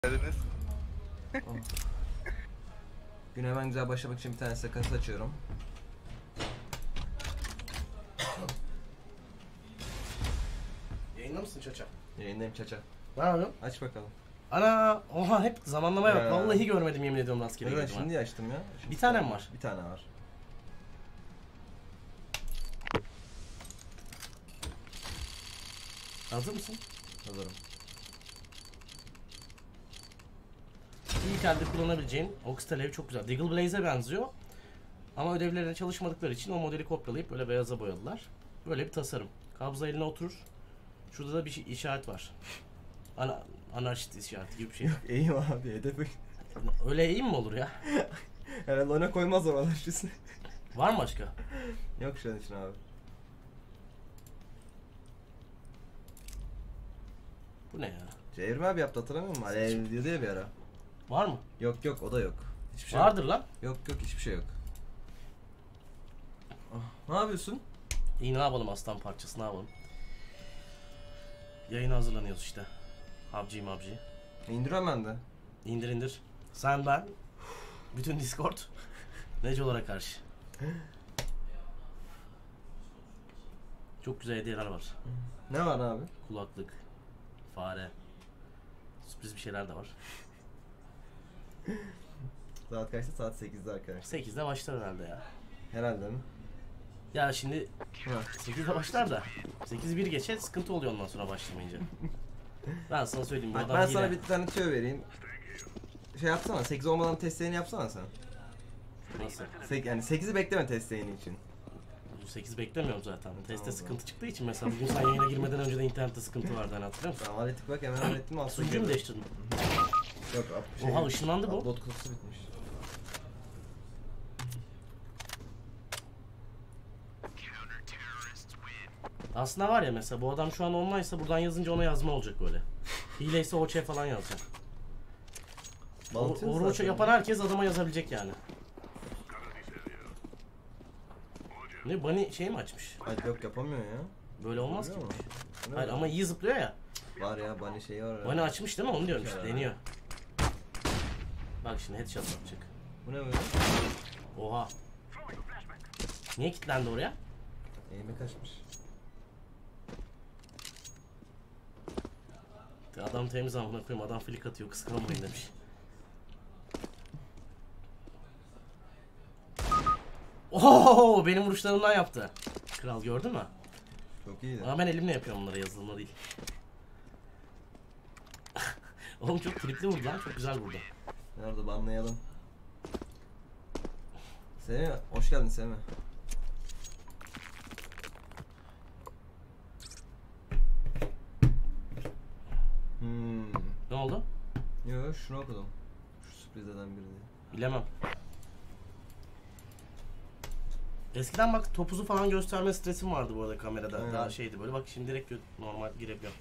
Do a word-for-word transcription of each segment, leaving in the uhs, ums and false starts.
geldiniz. Oh. Güne hemen güzel başlamak için bir tane sakat açıyorum. Yayında mısın Çaça? Yayındayım Çaça. Ne yapıyorsun? Aç bakalım. Ana, oha hep zamanlamaya bak. Ya. Vallahi görmedim, yemin ediyorum rastgele Evet, girdim ha. şimdi açtım ya. Şimdi Bir tane mi var? Bir tane var. Hazır mısın? Hazırım. İlk elde kullanabileceğin Oxtel ev çok güzel. Deagle Blaze'e benziyor. Ama ödevlerine çalışmadıkları için o modeli kopyalayıp böyle beyaza boyadılar. Böyle bir tasarım. Kabza eline oturur. Şurada da bir şey, işaret var. Ana, anarşist işareti gibi bir şey. İyiyim abi, hedefi. Öyle iyi mi olur ya? Herhalde ona koymaz oralar şişini. Var mı başka? Yok şu an için abi. Bu ne ya? Çevirme abi yaptı, hatırlamıyor musun? Alev diyordu ya bir ara. Var mı? Yok yok, o da yok. Hiçbir şey Vardır lan. yok. Yok yok, hiçbir şey yok. Ah, ne yapıyorsun? İyi, ne yapalım aslan parçası, ne yapalım? Yayına hazırlanıyoruz işte. P U B G, M U B G. İndiriyorum ben de. İndir indir. Sen, ben, bütün Discord Neco'lara karşı. Çok güzel hediyeler var. Ne var abi? Kulaklık, fare, sürpriz bir şeyler de var. Saat kaçta? Saat sekizde arkadaşlar. sekizde başlar herhalde ya. Herhalde mi? Ya şimdi Ha. sekizde başlar da sekiz bir geçe sıkıntı oluyor ondan sonra başlamayınca. Ben sana söyleyeyim, bu Bak, adam ben hile. sana bir tane tüyo vereyim. Şey yapsana, sekiz olmadan testlerini yapsana sen. Nasıl? Sek yani sekizi bekleme testlerini için. sekiz beklemiyorum zaten. Teste Tamam, sıkıntı çıktığı için mesela bugün sen yayına girmeden önce de internette sıkıntı vardı, hani hatırlıyor musun? Tamam, hallettik bak, hemen hallettim. Aslında Sunucuyu mu değiştirdin? Yok abi. Oha, ışınlandı bu. Upload kutusu bitmiş. Aslında var ya, mesela bu adam şu an online'sa buradan yazınca ona yazma olacak böyle. Hileyse O Ç falan yazacak. Baltıyor Overwatch zaten. yapan herkes adama yazabilecek yani. Ne, Bunny şey mi açmış? Hayır yok, yapamıyor ya. Böyle olmaz ki. Oluyor mu? Ne Hayır var? ama iyi zıplıyor ya. Var ya, bunny şeyi var. Bunny açmış değil mi? Onu diyorum işte, Herhalde. deniyor. Bak şimdi headshot atacak. Bu ne böyle? Oha. Niye kilitlendi oraya? Eğime kaçmış. Adam temiz, amına koyayım, adam flick atıyor, kıskanmayın demiş. Oho, benim vuruşlarımdan yaptı. Kral, gördün mü? Çok iyiydi. Ama ben elimle yapıyorum bunları, yazılımla değil. Oğlum çok tripli vurdu lan, çok güzel vurdu. Nerede, banlayalım. Semih, hoş geldin Semih. Hmm. Ne oldu? Yo, şunu okudum. Şu sürpriz eden biri diye. Bilemem. Eskiden bak topuzu falan gösterme stresim vardı bu arada kamerada. Evet. Daha şeydi böyle, bak şimdi direkt gö- normal girebiliyorum.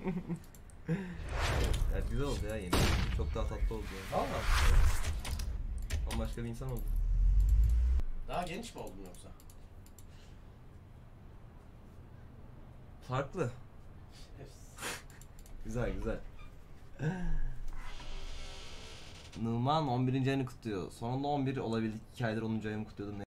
Ya güzel oldu ya, yeni. Çok daha tatlı oldu ya. Valla. Bambaşka bir insan oldu. Daha geniş mi oldun yoksa? Farklı. Güzel güzel. Numan on birinci ayını kutluyor. Sonunda on bir olabildik. iki aydır onuncu ayımı kutluyordum.